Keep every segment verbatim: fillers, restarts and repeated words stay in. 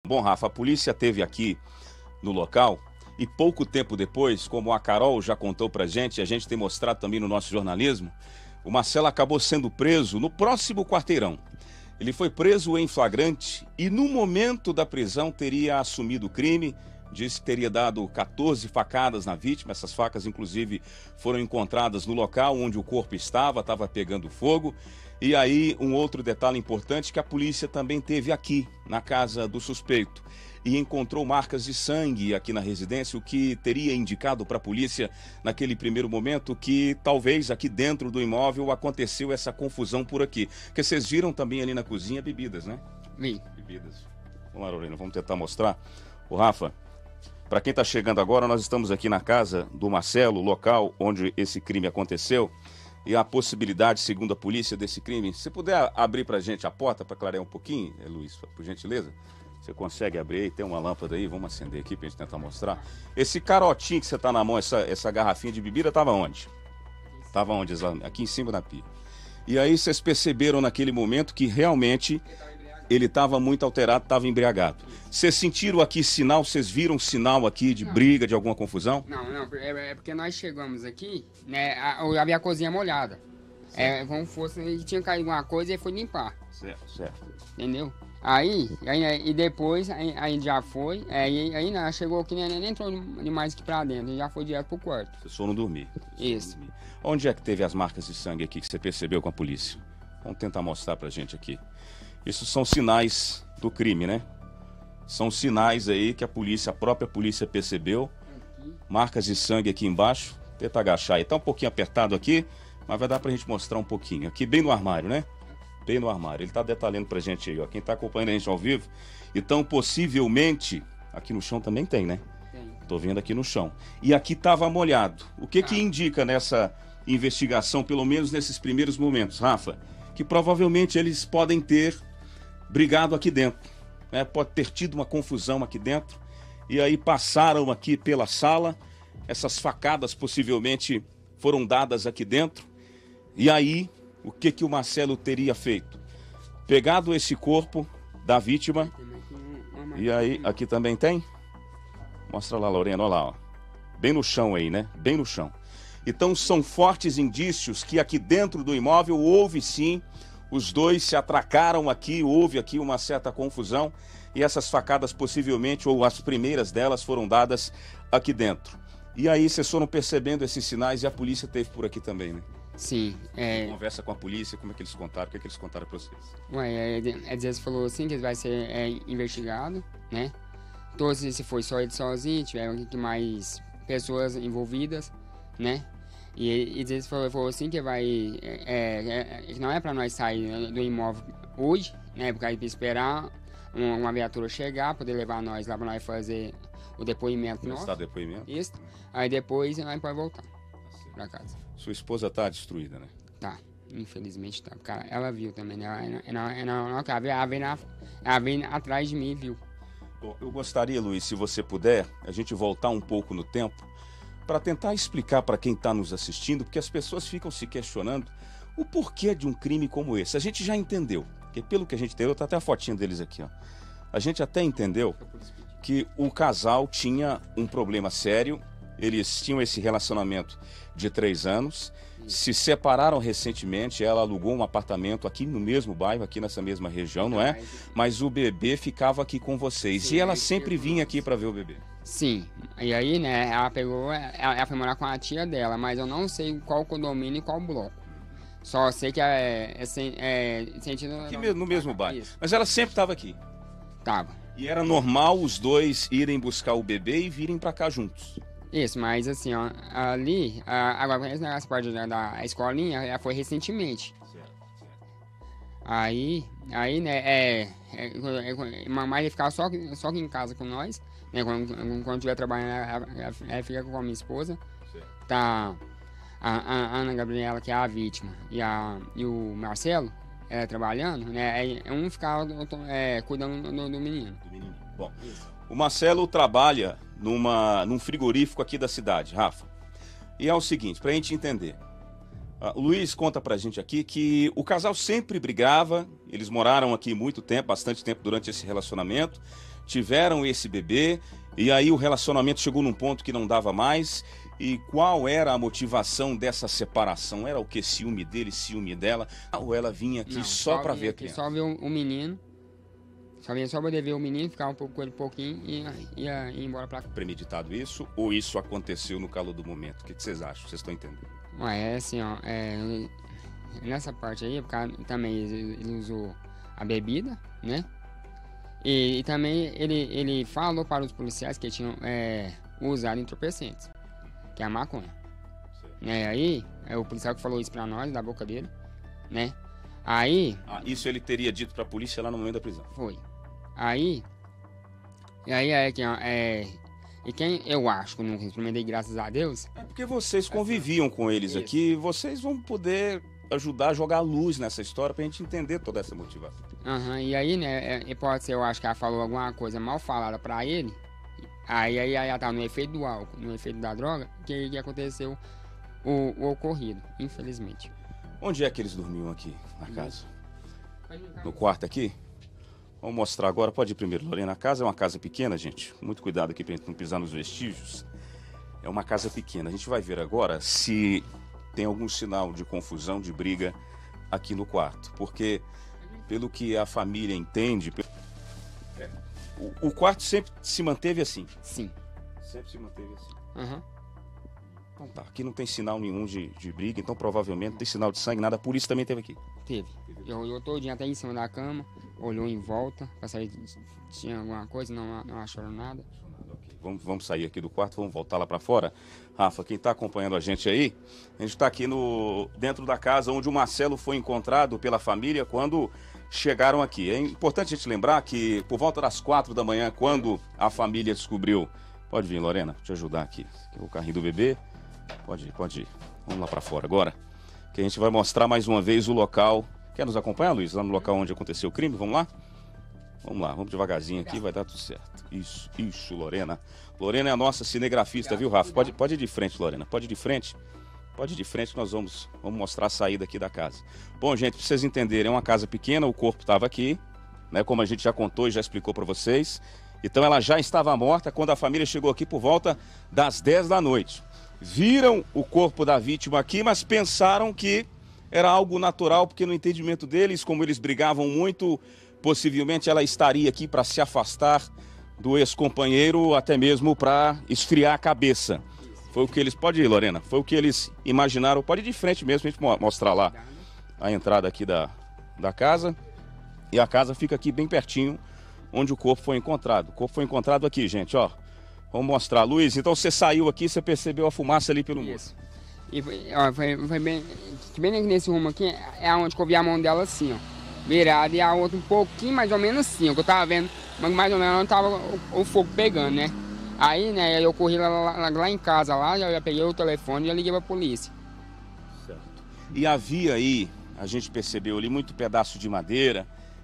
Bom, Rafa, a polícia esteve aqui no local e pouco tempo depois, como a Carol já contou pra gente, e a gente tem mostrado também no nosso jornalismo, o Marcelo acabou sendo preso no próximo quarteirão. Ele foi preso em flagrante e no momento da prisão teria assumido o crime. Disse que teria dado quatorze facadas na vítima. Essas facas, inclusive, foram encontradas no local onde o corpo estava, estava pegando fogo. E aí, um outro detalhe importante que a polícia também teve aqui, na casa do suspeito. E encontrou marcas de sangue aqui na residência, o que teria indicado para a polícia, naquele primeiro momento, que talvez aqui dentro do imóvel aconteceu essa confusão por aqui. Porque vocês viram também ali na cozinha bebidas, né? Vi. Bebidas. Vamos lá, Lorena, vamos tentar mostrar. O Rafa... Para quem está chegando agora, nós estamos aqui na casa do Marcelo, local onde esse crime aconteceu, e a possibilidade, segundo a polícia, desse crime. Se puder abrir para a gente a porta para clarear um pouquinho, Luiz, por gentileza, você consegue abrir aí? Tem uma lâmpada aí, vamos acender aqui para a gente tentar mostrar. Esse carotinho que você está na mão, essa, essa garrafinha de bebida, estava onde? Estava onde? Aqui em cima da pia. E aí vocês perceberam naquele momento que realmente... ele estava muito alterado, estava embriagado. Vocês sentiram aqui sinal, vocês viram sinal aqui de não. briga, de alguma confusão? Não, não, é, é porque nós chegamos aqui, né, a, havia a cozinha molhada. É, como fosse, tinha caído alguma coisa e foi limpar. Certo, certo. Entendeu? Aí, aí e depois, aí, aí já foi, aí, aí não, chegou aqui, nem, nem entrou mais aqui pra dentro, já foi direto pro quarto. Vocês foram dormir? Isso. Dormir. Onde é que teve as marcas de sangue aqui que você percebeu com a polícia? Vamos tentar mostrar pra gente aqui. Isso são sinais do crime, né? São sinais aí que a polícia, a própria polícia percebeu. Marcas de sangue aqui embaixo. Tenta agachar aí. Tá um pouquinho apertado aqui, mas vai dar pra gente mostrar um pouquinho. Aqui bem no armário, né? Bem no armário. Ele tá detalhando pra gente aí, ó. Quem tá acompanhando a gente ao vivo. Então, possivelmente... Aqui no chão também tem, né? Tem. Tô vendo aqui no chão. E aqui tava molhado. O que que Ah. indica nessa investigação, pelo menos nesses primeiros momentos, Rafa? Que provavelmente eles podem ter... brigado aqui dentro, né? Pode ter tido uma confusão aqui dentro, e aí passaram aqui pela sala, essas facadas possivelmente foram dadas aqui dentro, e aí, o que que o Marcelo teria feito? Pegado esse corpo da vítima, e aí, aqui também tem? Mostra lá, Lorena, olha lá, ó. Bem no chão aí, né? Bem no chão. Então, são fortes indícios que aqui dentro do imóvel houve sim. Os dois se atracaram aqui, houve aqui uma certa confusão e essas facadas possivelmente, ou as primeiras delas, foram dadas aqui dentro. E aí vocês foram percebendo esses sinais e a polícia teve por aqui também, né? Sim. É... Conversa com a polícia, como é que eles contaram, o que é que eles contaram para vocês? Ué, é, é, Deus falou assim que ele vai ser é, investigado, né? Todos, se foi só ele sozinho, tiveram mais pessoas envolvidas, né? E eles falou, falou assim que vai, é, é, não é para nós sair do imóvel hoje, né? Porque aí para esperar uma, uma viatura chegar, poder levar nós lá para nós fazer o depoimento nosso. Prestar depoimento? Isso. Aí depois nós podemos voltar para casa. Sua esposa tá destruída, né? Tá, infelizmente tá. Cara, ela viu também, né? Ela, ela, ela, ela, ela, veio na, ela veio atrás de mim, viu? Bom, eu gostaria, Luiz, se você puder, a gente voltar um pouco no tempo, para tentar explicar para quem está nos assistindo, porque as pessoas ficam se questionando o porquê de um crime como esse. A gente já entendeu, porque pelo que a gente entendeu, tá até a fotinha deles aqui, ó. A gente até entendeu que o casal tinha um problema sério, eles tinham esse relacionamento de três anos, se separaram recentemente, ela alugou um apartamento aqui no mesmo bairro, aqui nessa mesma região, não é? Mas o bebê ficava aqui com vocês. Sim, e ela aí sempre chegou. vinha aqui para ver o bebê. Sim, e aí, né, ela pegou, ela, ela foi morar com a tia dela, mas eu não sei qual condomínio e qual bloco. Só sei que é, é, é, é sentido... Aqui mesmo, no mesmo bairro. Isso. Mas ela sempre estava aqui. Tava. E era normal os dois irem buscar o bebê e virem para cá juntos. Isso, mas assim, ó, ali, a, agora esse negócio parte da, da escolinha, ela foi recentemente. Certo, certo. Aí, aí, né, é, é, é mamãe ia ficar só, só aqui em casa com nós, né, quando, quando estiver trabalhando, ela, ela, ela fica com a minha esposa. Certo. Tá a, a Ana Gabriela, que é a vítima, e, a, e o Marcelo, é, trabalhando, né, é, um ficava é, cuidando do, do menino. Do menino. Bom, Isso. o Marcelo trabalha numa, num frigorífico aqui da cidade, Rafa. E é o seguinte, pra gente entender. Uh, o Luiz conta pra gente aqui que o casal sempre brigava, eles moraram aqui muito tempo, bastante tempo durante esse relacionamento. tiveram esse bebê, e aí o relacionamento chegou num ponto que não dava mais. E qual era a motivação dessa separação? Era o que? Ciúme dele, ciúme dela? Ou ela vinha aqui Não, só para ver a aqui, criança? Só ver o, o menino. Só vinha só poder ver o menino, ficar um pouco com ele um pouquinho e ia, ia embora pra cá. Premeditado isso? Ou isso aconteceu no calor do momento? O que, que vocês acham? Vocês estão entendendo? Ué, é assim, ó. É, nessa parte aí, o cara também ele, ele usou a bebida, né? E, e também ele, ele falou para os policiais que tinham é, usado entorpecentes, que é a maconha. Né? Aí, é o policial que falou isso pra nós, da boca dele, né? Aí... Ah, isso ele teria dito pra polícia lá no momento da prisão? Foi. Aí... E aí é que... É, e quem eu acho que eu não experimentei, graças a Deus... É porque vocês conviviam com eles Isso. aqui, vocês vão poder ajudar a jogar luz nessa história pra gente entender toda essa motivação. Aham, uhum, e aí, né, é, pode ser, eu acho que ela falou alguma coisa mal falada pra ele, aí, aí ela tá no efeito do álcool, no efeito da droga, que, que aconteceu o, o ocorrido, infelizmente. Onde é que eles dormiam aqui, na casa? No quarto aqui? Vamos mostrar agora, pode ir primeiro, Lorena. A casa é uma casa pequena, gente, muito cuidado aqui pra gente não pisar nos vestígios. É uma casa pequena, a gente vai ver agora se tem algum sinal de confusão, de briga aqui no quarto, porque... Pelo que a família entende, é, o, o quarto sempre se manteve assim? Sim. Sempre se manteve assim. Uhum. Então tá, aqui não tem sinal nenhum de, de briga, então provavelmente não tem sinal de sangue, nada. A polícia também teve aqui? Teve. Eu olhou todinho até em cima da cama, olhou em volta, pra saber se tinha alguma coisa, não, não acharam nada. Okay. Vamos, vamos sair aqui do quarto, vamos voltar lá para fora. Rafa, quem está acompanhando a gente aí, a gente está aqui no, dentro da casa onde o Marcelo foi encontrado pela família quando... chegaram aqui. É importante a gente lembrar que por volta das quatro da manhã, quando a família descobriu... Pode vir, Lorena, te ajudar aqui. Aqui é o carrinho do bebê. Pode ir, pode ir. Vamos lá para fora agora, que a gente vai mostrar mais uma vez o local. Quer nos acompanhar, Luiz? Lá no local onde aconteceu o crime? Vamos lá? Vamos lá, vamos devagarzinho aqui, vai dar tudo certo. Isso, isso, Lorena. Lorena é a nossa cinegrafista, viu, Rafa? Pode, pode ir de frente, Lorena. Pode ir de frente. Pode ir de frente, nós vamos, vamos mostrar a saída aqui da casa. Bom, gente, para vocês entenderem, é uma casa pequena, o corpo estava aqui, né, como a gente já contou e já explicou para vocês. Então ela já estava morta quando a família chegou aqui por volta das dez da noite. Viram o corpo da vítima aqui, mas pensaram que era algo natural, porque no entendimento deles, como eles brigavam muito, possivelmente ela estaria aqui para se afastar do ex-companheiro, até mesmo para esfriar a cabeça. Foi o que eles... Pode ir, Lorena. Foi o que eles imaginaram. Pode ir de frente mesmo, a gente mostrar lá a entrada aqui da, da casa. E a casa fica aqui bem pertinho, onde o corpo foi encontrado. O corpo foi encontrado aqui, gente, ó. Vamos mostrar. Luiz, então você saiu aqui, você percebeu a fumaça ali pelo muro. Isso. E foi, ó, foi, foi bem... Bem nesse rumo aqui, é onde que eu vi a mão dela assim, ó. Virada, e a outra um pouquinho mais ou menos assim, ó. Que eu tava vendo, mas mais ou menos onde tava o, o fogo pegando, né? Aí, né, eu corri lá, lá, lá em casa, lá, já peguei o telefone e já liguei pra polícia. Certo. E havia aí, a gente percebeu ali, muito pedaço de madeira,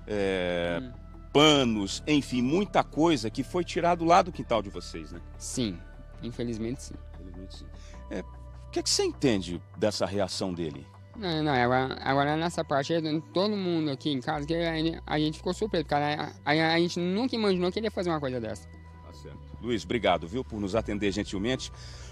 é, hum. panos, enfim, muita coisa que foi tirado lá do quintal de vocês, né? Sim, infelizmente sim. Infelizmente sim. É, o que é que você entende dessa reação dele? Não, não, agora, agora nessa parte, todo mundo aqui em casa, que a, a gente ficou surpreso, porque a, a, a gente nunca imaginou que ele ia fazer uma coisa dessa. Luiz, obrigado, viu, por nos atender gentilmente.